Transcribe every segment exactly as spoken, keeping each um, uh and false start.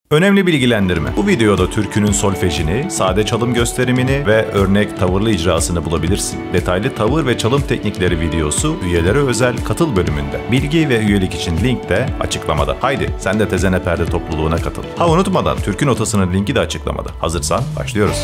Önemli bilgilendirme. Bu videoda türkünün solfejini, sade çalım gösterimini ve örnek tavırlı icrasını bulabilirsin. Detaylı tavır ve çalım teknikleri videosu üyelere özel katıl bölümünde. Bilgi ve üyelik için link de açıklamada. Haydi sen de Tezene Perde topluluğuna katıl. Ha unutmadan türkü notasının linki de açıklamada. Hazırsan başlıyoruz.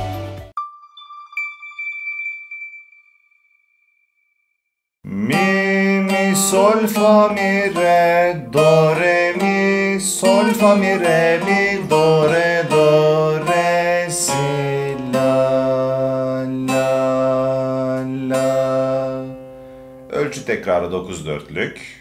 Mi, mi, sol, fa, mi, re, do, re, mi, sol, fa, mi, re, mi, do, re, do, re, si, la, la, la. Ölçü tekrarı dokuz dörtlük.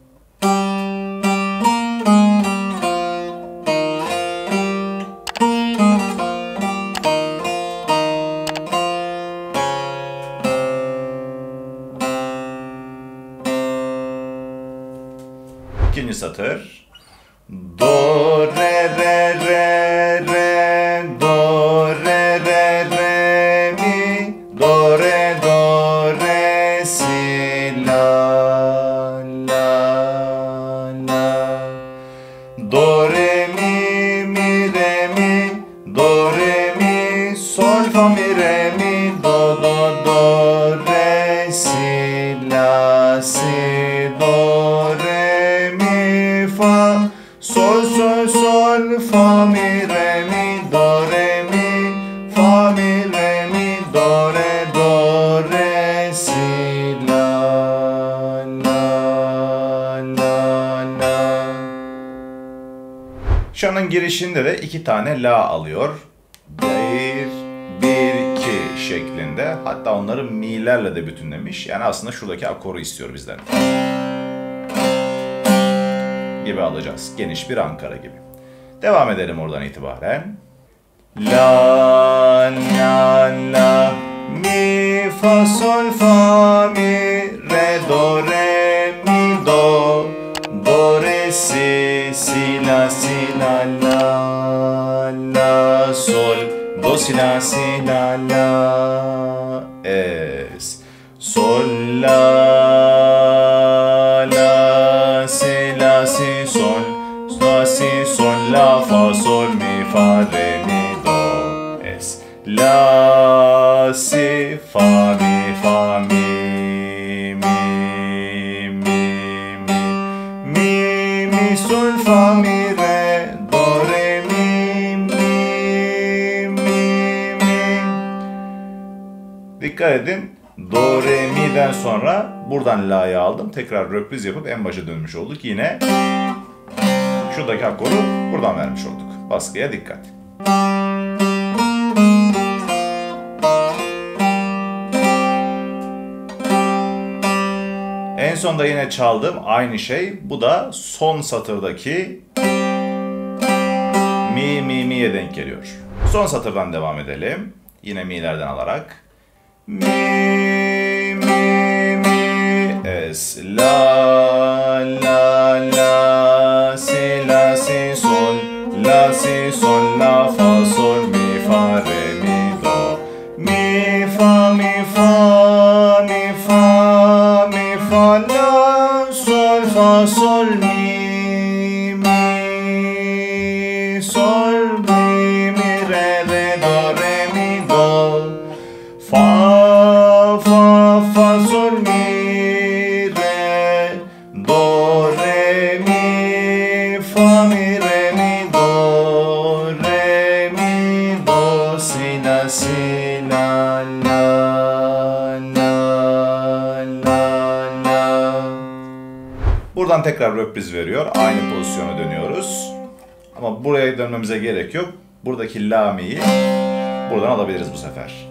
İkinci satır. Do, re, re, re, re, do, re, re, re, mi, do, re, do, re, si, la, la, la. Do, re, mi, mi, re, mi, do, re, mi, sol, fa, mi, re, mi, do, do, do, re, si, la, si, do, re, mi, fa, sol, sol, sol, fa, mi, re, mi, do, re, mi, fa, mi, re, mi, do, re, do, re, si, la, la, la, la. Şanın girişinde de iki tane la alıyor. Bir, bir, iki şeklinde. Hatta onları mi'lerle de bütünlemiş. Yani aslında şuradaki akoru istiyor bizden. Gibi alacağız. Geniş bir Ankara gibi. Devam edelim oradan itibaren. La, la, la, mi, fa, sol, fa, mi, re, do, re, mi, do, do, re, si, si, la, si, la, la, la, sol, do, si, la, si, la, la, es, sol, la, la, si, la, si, sol, la, si, sol, la, fa, sol, mi, fa, re, mi, do, es, la, si, fa, mi, fa, mi, mi, mi, mi, mi, mi, sol, fa, mi, re, do, re, mi, mi, mi, mi. Dikkat edin. Do, re, mi'den sonra buradan la'yı aldım. Tekrar röpriz yapıp en başa dönmüş olduk. Yine şuradaki akoru buradan vermiş olduk. Baskıya dikkat. En sonda yine çaldım. Aynı şey. Bu da son satırdaki mi, mi, mi'ye denk geliyor. Son satırdan devam edelim. Yine mi'lerden alarak. Mi, mi, mi, es, la, la, la, si, la, si, sol, la, si, sol, la, fa, sol, mi, fa, re, mi, do, mi, fa, mi, fa, mi, fa, mi, fa, la, sol, fa, sol, mi, mi, sol, mi, mi, re, re, do, re, mi, do, fa, fa, fa, sol, mi, re, do, re, mi, fa, mi, re, mi, do, re, mi, do, si, la, si, la, la, la, la, la. Buradan tekrar röpriz veriyor. Aynı pozisyona dönüyoruz. Ama buraya dönmemize gerek yok. Buradaki la, mi'yi buradan alabiliriz bu sefer.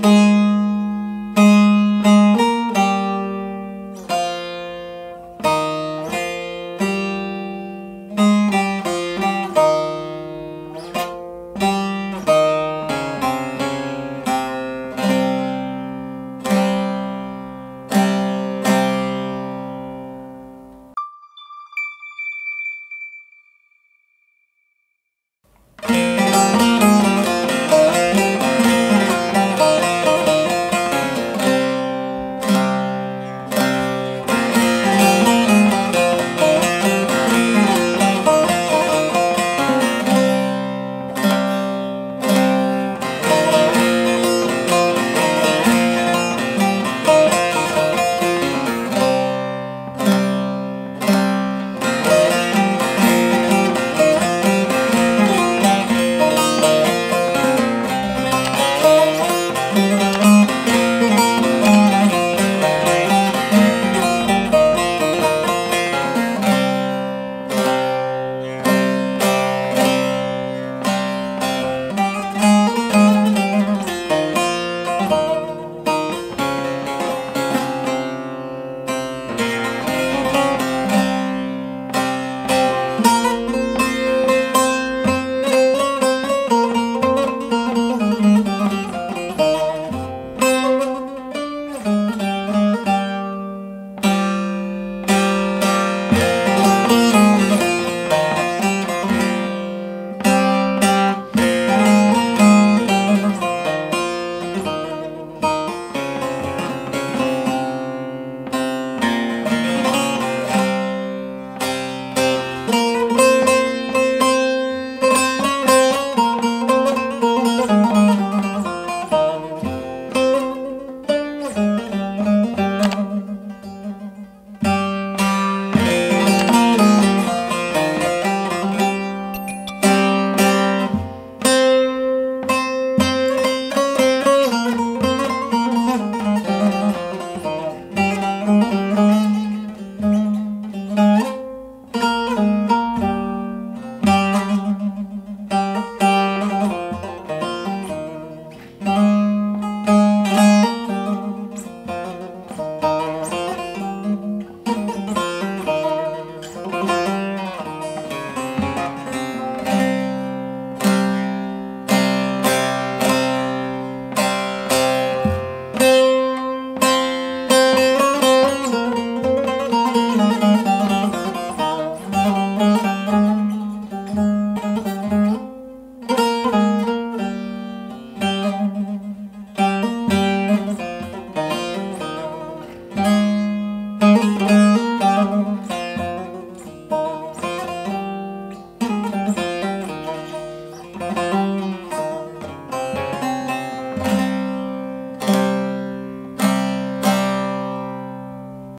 do.